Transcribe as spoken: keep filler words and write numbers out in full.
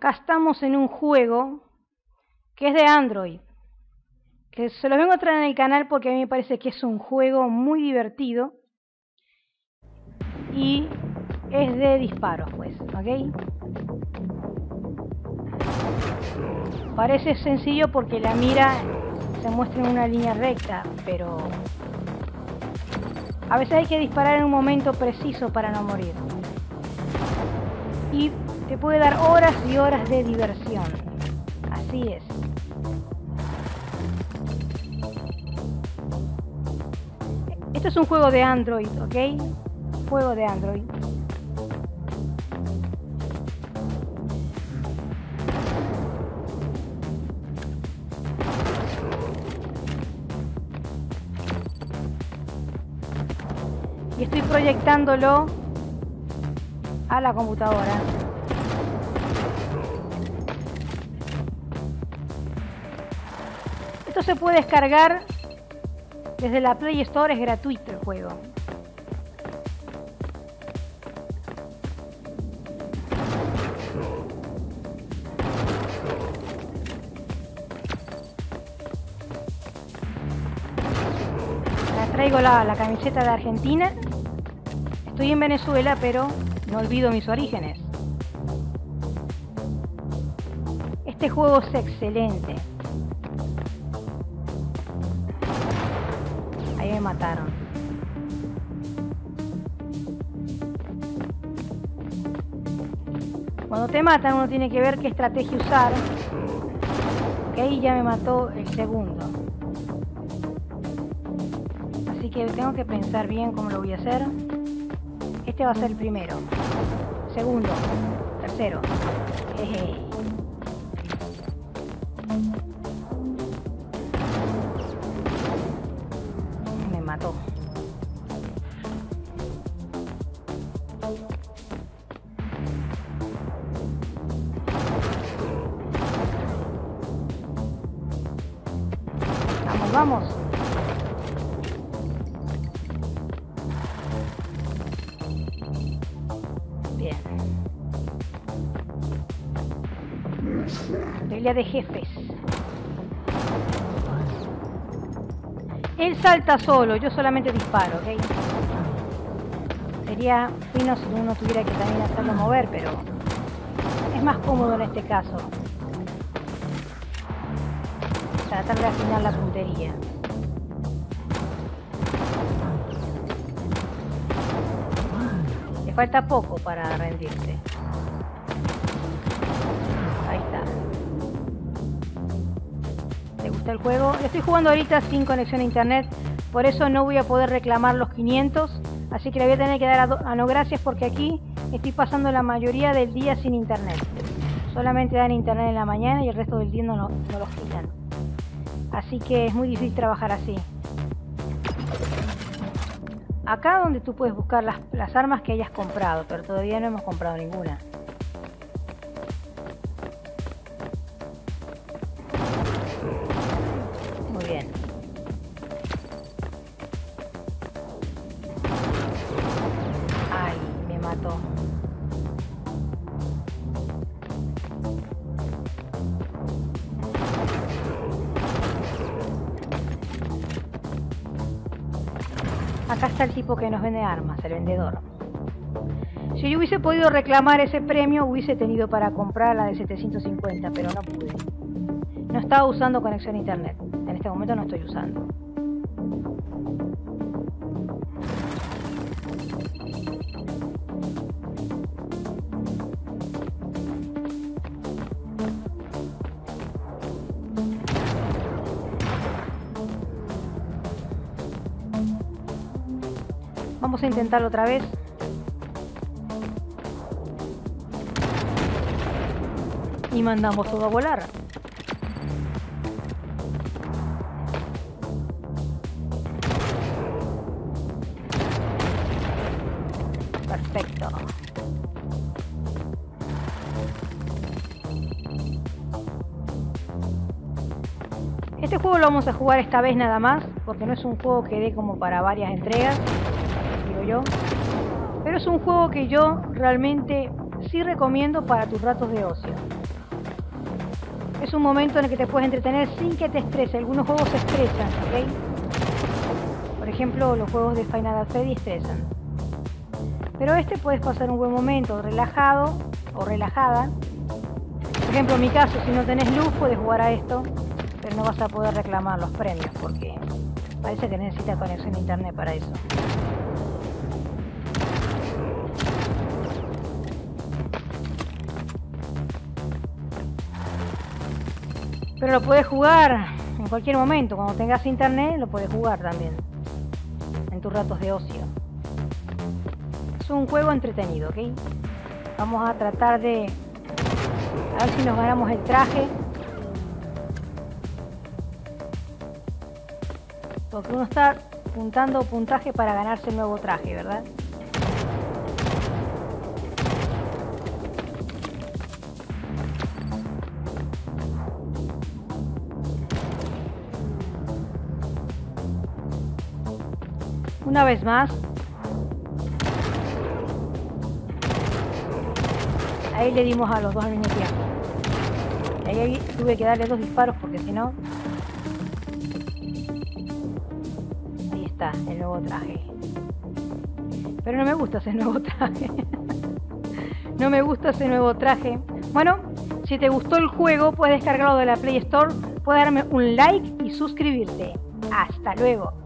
Acá estamos en un juego que es de Android, que se los vengo a traer en el canal porque a mí me parece que es un juego muy divertido y es de disparos, pues, ¿ok? Parece sencillo porque la mira se muestra en una línea recta, pero a veces hay que disparar en un momento preciso para no morir. Y te puede dar horas y horas de diversión. Así es. Esto es un juego de Android, ¿ok? Juego de Android. Y estoy proyectándolo a la computadora. Esto se puede descargar desde la Play Store, es gratuito el juego. Ahora traigo la, la camiseta de Argentina. Estoy en Venezuela, pero no olvido mis orígenes. Este juego es excelente. Ahí me mataron. Cuando te matan uno tiene que ver qué estrategia usar. Que ahí ya me mató el segundo. Así que tengo que pensar bien cómo lo voy a hacer. Este va a ser el primero. Segundo. Tercero. Jeje. Me mató. Vamos, vamos. Bien. Pelea de jefes. Él salta solo, yo solamente disparo, ¿ok? Sería fino si uno tuviera que también hacerlo mover, pero es más cómodo en este caso. Tratar de afinar la puntería. Le falta poco para rendirse. Ahí está. ¿Te gusta el juego? Estoy jugando ahorita sin conexión a internet, por eso no voy a poder reclamar los quinientos, así que le voy a tener que dar a, a no gracias porque aquí estoy pasando la mayoría del día sin internet. Solamente dan internet en la mañana y el resto del día no, no, no los quitan. Así que es muy difícil trabajar así. Acá donde tú puedes buscar las, las armas que hayas comprado, pero todavía no hemos comprado ninguna. Muy bien. Ay, me mató. Acá está el tipo que nos vende armas, el vendedor. Si yo hubiese podido reclamar ese premio, hubiese tenido para comprar la de setecientos cincuenta, pero no pude. No estaba usando conexión a internet. En este momento no estoy usando. Vamos a intentarlo otra vez. Y mandamos todo a volar. Perfecto. Este juego lo vamos a jugar esta vez nada más, porque no es un juego que dé como para varias entregas, digo yo. Pero es un juego que yo realmente sí recomiendo para tus ratos de ocio. Es un momento en el que te puedes entretener sin que te estrese. Algunos juegos se estresan, ¿ok? Por ejemplo, los juegos de Final Fantasy estresan. Pero este puedes pasar un buen momento, relajado o relajada. Por ejemplo, en mi caso, si no tenés luz, puedes jugar a esto, pero no vas a poder reclamar los premios porque parece que necesita conexión a internet para eso. Pero lo puedes jugar en cualquier momento. Cuando tengas internet, lo puedes jugar también en tus ratos de ocio. Es un juego entretenido, ¿ok? Vamos a tratar de a ver si nos ganamos el traje. Porque uno está juntando puntaje para ganarse el nuevo traje, ¿verdad? Una vez más. Ahí le dimos a los dos al mismo tiempo. Ahí, ahí tuve que darle dos disparos porque si no... Ahí está, el nuevo traje. Pero no me gusta ese nuevo traje. No me gusta ese nuevo traje. Bueno, si te gustó el juego, puedes descargarlo de la Play Store. Puedes darme un like y suscribirte. Hasta luego.